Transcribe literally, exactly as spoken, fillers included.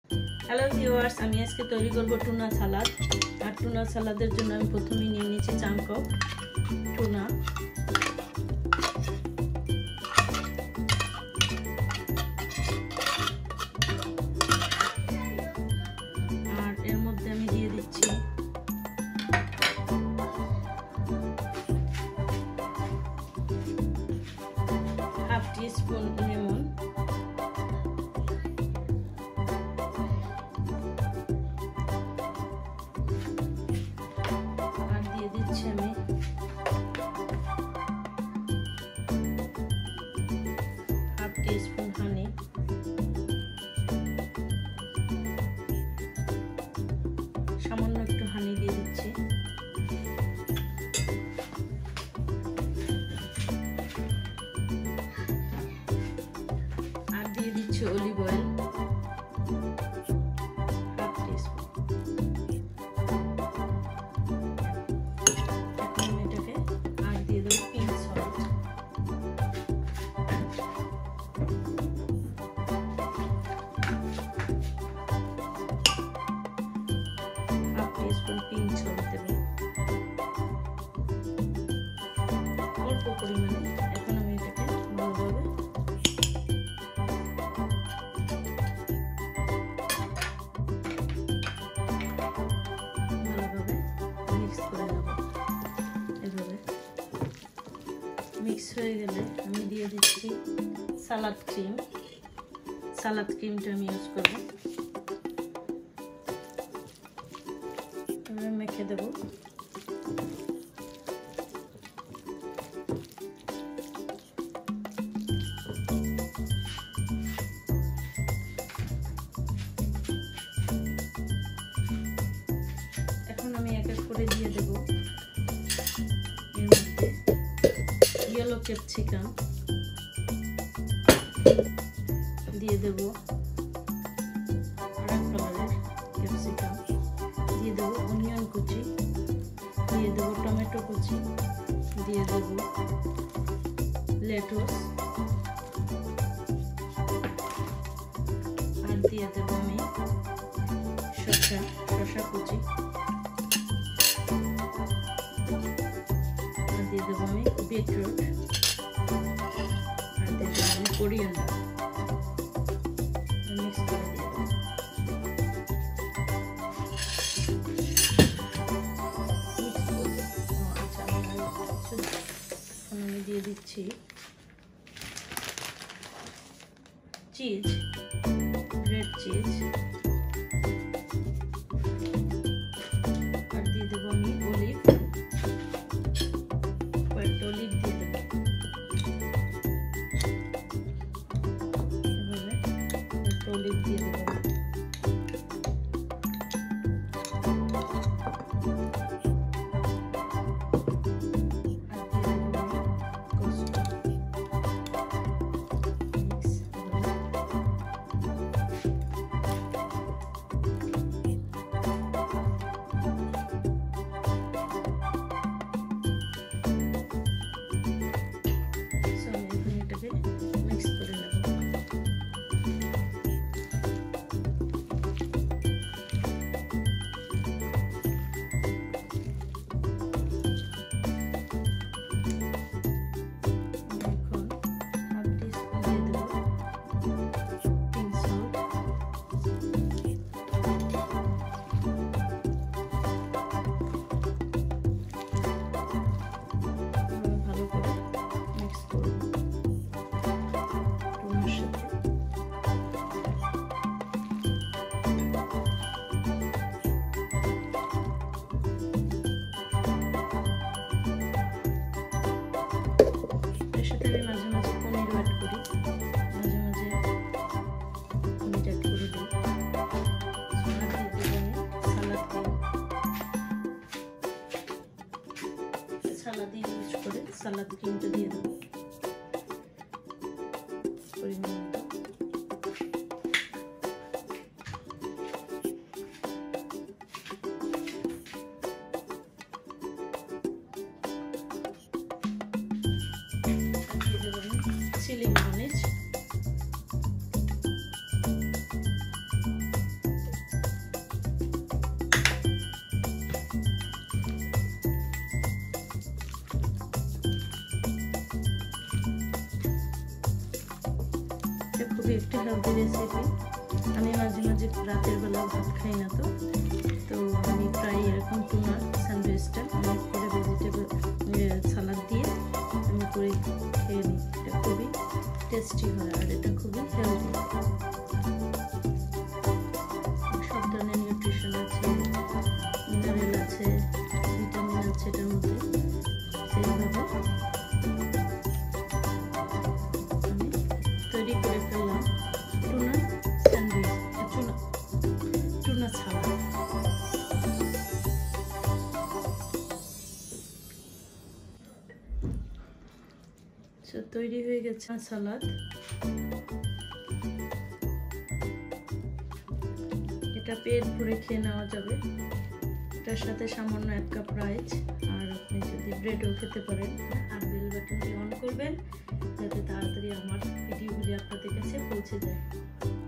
Hello viewers, আমি আজকে তৈরি করব টুনা সালাদ। আর টুনা সালাদের জন্য আমি প্রথমে নিয়ে নিয়েছি চাঙ্ক অফ টুনা। আর এর মধ্যে আমি দিয়ে দিচ্ছি হাফ টি স্পুন লেমন, আর দিয়ে দিচ্ছি আমি হাফ টি স্পুন হানি, সামান্য একটু হানি দিয়ে দিচ্ছি। আর দিয়ে দিচ্ছি olive oil half teaspoon. এখন এটাকে আর দিয়ে দেবো pink salt, half teaspoon pink salt দেবো অল্প পরিমাণে। এখন আমি এটাকে ভালোভাবে ভালোভাবে মিক্স করে নেব। এভাবে মিক্স হয়ে গেলে আমি দিয়ে দিচ্ছি সালাদ ক্রিম। সালাদ ক্রিমটা আমি ইউজ করব। এভাবে মেখে দেব। এখন আমি এক এক করে দিয়ে দেব এর মধ্যে ইয়েলো ক্যাপসিকাম, দিয়ে দেব আরেক কালারের ক্যাপসিকাম, দিয়ে দেব অনিয়ন কুচি, দিয়ে দেব টমেটো কুচি, দিয়ে দেব লেটুস, আর দিয়ে দেব আমি শসা শসা কুচি, আর দিয়ে দেব আমি বিটরুট, আর দিয়ে দেব আমি কোরিয়ান্ডার। মিক্স করে দিয়ে দেব। আচ্ছা, আমি দিয়ে দিচ্ছি চিজ, রেড চিজ, আর দিয়ে দেবো আমি অলিভ, কয়েকটা অলিভ দিয়ে দেবো। এভাবে কয়েকটা অলিভ দিয়ে দেবো। মিক্স করে নেব। আমি মাঝে মাঝে পনির অ্যাড করি, মাঝে মাঝে পনির অ্যাড করে দিই। আর দিয়ে দেব আমি সালাদ ক্রিম। সালাদে ইউজ করে সালাদ ক্রিমটা দিয়ে দেবো পরিমাণ মতো। চিলি মরিচ, খুবই একটা হেলদি রেসিপি। আমি মাঝে মাঝে রাতের বেলা ভাত খাই না, তো তো আমি প্রায় এরকম টুনার স্যান্ডউইচটা অনেক করে ভেজিটেবল সালাদ দিয়ে আমি করে খেয়ে নিই। এটা খুবই টেস্টি হয় আর এটা খুবই হেলদি। সব ধরনের নিউট্রিশন আছে, মিনারেল আছে, ভিটামিন আছে এটার মধ্যে। সেইভাবে আমি তৈরি করে ফেললাম tuna sandwich, tuna tuna salad. তৈরি হয়ে গেছে সালাদ। এটা পেট ভরে খেয়ে নেওয়া যাবে। এটার সাথে সামান্য এক কাপ রাইস, আর আপনি যদি ব্রেডও খেতে পারেন। আর বেল বাটনটি অন করবেন যাতে তাড়াতাড়ি আমার ভিডিওগুলি আপনাদের কাছে পৌঁছে যায়।